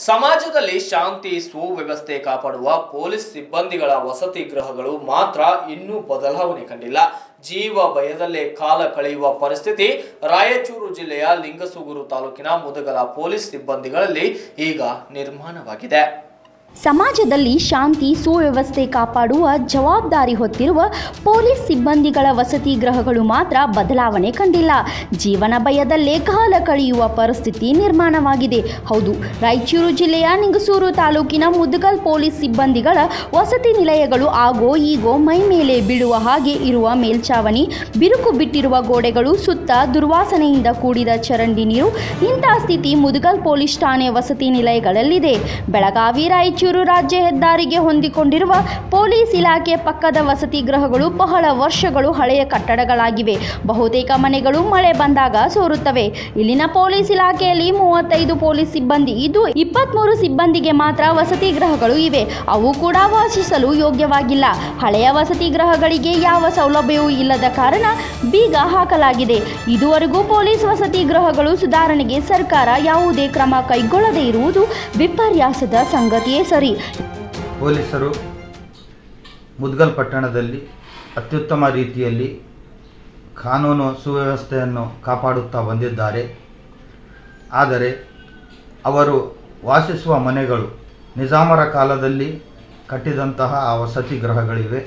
ಸಮಾಜದಲ್ಲಿ ಶಾಂತಿ ಸುವ್ಯವಸ್ಥೆ ಕಾಪಾಡುವ ಪೊಲೀಸ್ ಸಿಬ್ಬಂದಿಗಳ ವಸತಿ ಗೃಹಗಳು ಮಾತ್ರ ಇನ್ನೂ ಬದಲಾವಣೆ ಕಂಡಿಲ್ಲ. ಜೀವ ಭಯದಲ್ಲೇ ಕಾಲ ಕಳೆಯುವ ಪರಿಸ್ಥಿತಿ ರಾಯಚೂರು ಜಿಲ್ಲೆಯ ಲಿಂಗಸೂಗೂರು ತಾಲೂಕಿನ ಮುದಗಲ ಪೊಲೀಸ್ ಸಿಬ್ಬಂದಿಗಳಲ್ಲಿ ಈಗ ನಿರ್ಮಾಣವಾಗಿದೆ. ಸಮಾಜದಲ್ಲಿ ಶಾಂತಿ ಸುವ್ಯವಸ್ಥೆ ಕಾಪಾಡುವ ಜವಾಬ್ದಾರಿ ಹೊತ್ತಿರುವ ಪೊಲೀಸ್ ಸಿಬ್ಬಂದಿಗಳ ವಸತಿ ಗೃಹಗಳು ಮಾತ್ರ ಬದಲಾವಣೆ ಕಂಡಿಲ್ಲ. ಜೀವನ ಭಯದಲ್ಲೇ ಕಾಲ ಕಳೆಯುವ ಪರಿಸ್ಥಿತಿ ನಿರ್ಮಾಣವಾಗಿದೆ. ಹೌದು, ರಾಯಚೂರು ಜಿಲ್ಲೆಯ ಲಿಂಗಸೂರು ತಾಲೂಕಿನ ಮುದಗಲ್ ಪೊಲೀಸ್ ಸಿಬ್ಬಂದಿಗಳ ವಸತಿ ನಿಲಯಗಳು ಆಗೋ ಈಗೋ ಮೈ ಮೇಲೆ ಬೀಳುವ ಹಾಗೆ ಇರುವ ಮೇಲ್ಛಾವಣಿ, ಬಿರುಕು ಬಿಟ್ಟಿರುವ ಗೋಡೆಗಳು, ಸುತ್ತ ದುರ್ವಾಸನೆಯಿಂದ ಕೂಡಿದ ಚರಂಡಿ ನೀರು, ಇಂತಹ ಸ್ಥಿತಿ ಮುದಗಲ್ ಪೊಲೀಸ್ ಠಾಣೆ ವಸತಿ ನಿಲಯಗಳಲ್ಲಿದೆ. ಬೆಳಗಾವಿ ರಾಯಚೂರು ರಾಜ್ಯ ಹೆದ್ದಾರಿಗೆ ಹೊಂದಿಕೊಂಡಿರುವ ಪೊಲೀಸ್ ಇಲಾಖೆ ಪಕ್ಕದ ವಸತಿ ಗೃಹಗಳು ಬಹಳ ವರ್ಷಗಳು ಹಳೆಯ ಕಟ್ಟಡಗಳಾಗಿವೆ. ಬಹುತೇಕ ಮನೆಗಳು ಮಳೆ ಬಂದಾಗ ಸೋರುತ್ತವೆ. ಇಲ್ಲಿನ ಪೊಲೀಸ್ ಇಲಾಖೆಯಲ್ಲಿ 35 ಪೊಲೀಸ್ ಸಿಬ್ಬಂದಿ ಇದ್ದು 23 ಸಿಬ್ಬಂದಿಗೆ ಮಾತ್ರ ವಸತಿ ಗೃಹಗಳು ಇವೆ. ಅವು ಕೂಡ ವಾಸಿಸಲು ಯೋಗ್ಯವಾಗಿಲ್ಲ. ಹಳೆಯ ವಸತಿ ಗೃಹಗಳಿಗೆ ಯಾವ ಸೌಲಭ್ಯವೂ ಇಲ್ಲದ ಕಾರಣ ಬೀಗ ಹಾಕಲಾಗಿದೆ. ಇದುವರೆಗೂ ಪೊಲೀಸ್ ವಸತಿ ಗೃಹಗಳು ಸುಧಾರಣೆಗೆ ಸರ್ಕಾರ ಯಾವುದೇ ಕ್ರಮ ಕೈಗೊಳ್ಳದೇ ಇರುವುದು ವಿಪರ್ಯಾಸದ ಸಂಗತಿಯೇ ಸರಿ. ಪೊಲೀಸರು ಮುದಗಲ್ ಪಟ್ಟಣದಲ್ಲಿ ಅತ್ಯುತ್ತಮ ರೀತಿಯಲ್ಲಿ ಕಾನೂನು ಸುವ್ಯವಸ್ಥೆಯನ್ನು ಕಾಪಾಡುತ್ತಾ ಬಂದಿದ್ದಾರೆ. ಆದರೆ ಅವರು ವಾಸಿಸುವ ಮನೆಗಳು ನಿಜಾಮರ ಕಾಲದಲ್ಲಿ ಕಟ್ಟಿದಂತಹ ವಸತಿ ಗೃಹಗಳಿವೆ.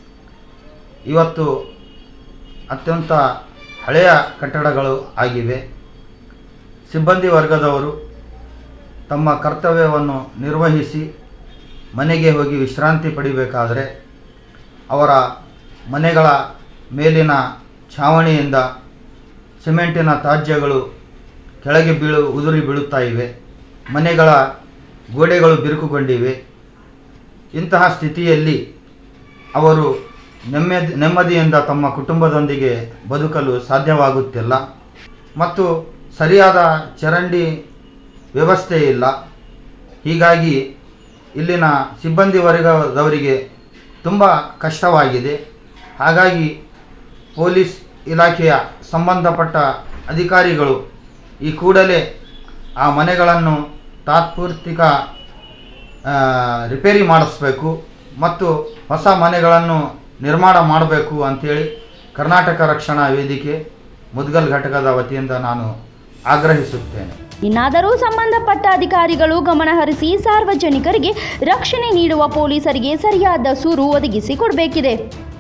ಇವತ್ತು ಅತ್ಯಂತ ಹಳೆಯ ಕಟ್ಟಡಗಳು ಆಗಿವೆ. ಸಿಬ್ಬಂದಿ ವರ್ಗದವರು ತಮ್ಮ ಕರ್ತವ್ಯವನ್ನು ನಿರ್ವಹಿಸಿ ಮನೆಗೆ ಹೋಗಿ ವಿಶ್ರಾಂತಿ ಪಡಿಬೇಕಾದರೆ ಅವರ ಮನೆಗಳ ಮೇಲಿನ ಛಾವಣಿಯಿಂದ ಸಿಮೆಂಟಿನ ತ್ಯಾಜ್ಯಗಳು ಕೆಳಗೆ ಉದುರಿ ಬೀಳುತ್ತಾ ಇವೆ. ಮನೆಗಳ ಗೋಡೆಗಳು ಬಿರುಕುಗೊಂಡಿವೆ. ಇಂತಹ ಸ್ಥಿತಿಯಲ್ಲಿ ಅವರು ನೆಮ್ಮದಿಯಿಂದ ತಮ್ಮ ಕುಟುಂಬದೊಂದಿಗೆ ಬದುಕಲು ಸಾಧ್ಯವಾಗುತ್ತಿಲ್ಲ ಮತ್ತು ಸರಿಯಾದ ಚರಂಡಿ ವ್ಯವಸ್ಥೆ ಇಲ್ಲ. ಹೀಗಾಗಿ ಇಲ್ಲಿನ ಸಿಬ್ಬಂದಿ ವರ್ಗದವರಿಗೆ ತುಂಬ ಕಷ್ಟವಾಗಿದೆ. ಹಾಗಾಗಿ ಪೊಲೀಸ್ ಇಲಾಖೆಯ ಸಂಬಂಧಪಟ್ಟ ಅಧಿಕಾರಿಗಳು ಈ ಕೂಡಲೇ ಆ ಮನೆಗಳನ್ನು ತಾತ್ಪೂರ್ತಿಕ ರಿಪೇರಿ ಮಾಡಿಸಬೇಕು ಮತ್ತು ಹೊಸ ಮನೆಗಳನ್ನು ನಿರ್ಮಾಣ ಮಾಡಬೇಕು ಅಂಥೇಳಿ ಕರ್ನಾಟಕ ರಕ್ಷಣಾ ವೇದಿಕೆ ಮುದಗಲ್ ಘಟಕದ ವತಿಯಿಂದ ನಾನು ಆಗ್ರಹಿಸುತ್ತೇನೆ. ಇನ್ನಾದರೂ ಸಂಬಂಧಪಟ್ಟ ಅಧಿಕಾರಿಗಳು ಗಮನ ಹರಿಸಿ ಸಾರ್ವಜನಿಕರಿಗೆ ರಕ್ಷಣೆ ನೀಡುವ ಪೊಲೀಸರಿಗೆ ಸರಿಯಾದ ಸೂರು ಒದಗಿಸಿಕೊಡಬೇಕಿದೆ.